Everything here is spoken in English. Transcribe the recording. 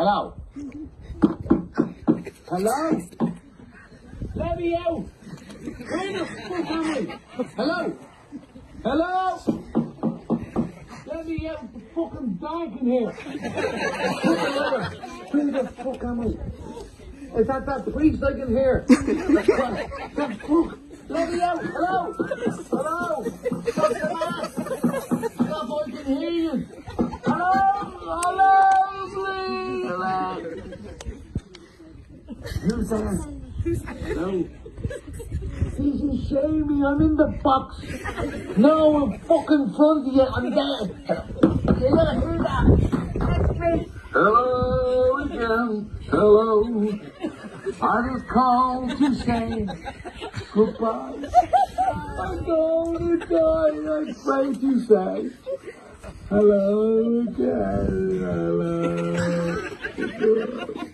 Hello? Hello? Let me out! Where the fuck am I? Hello? Hello? Let me out, the fucking bank in here! Where the fuck am I? Is that priest I can hear? That fuck! Let me out! Hello! Hello! Stop the mask! Stop, I can hear you! Hello! Hello! Please! Hello! Who's there? Hello? He's shame me, I'm in the box. No, I'm fucking front of you, I'm there. You gotta hear that. That's me. Hello again. Hello. I just called to say goodbye. I'm going to die, I'm afraid to say hello again. Hello.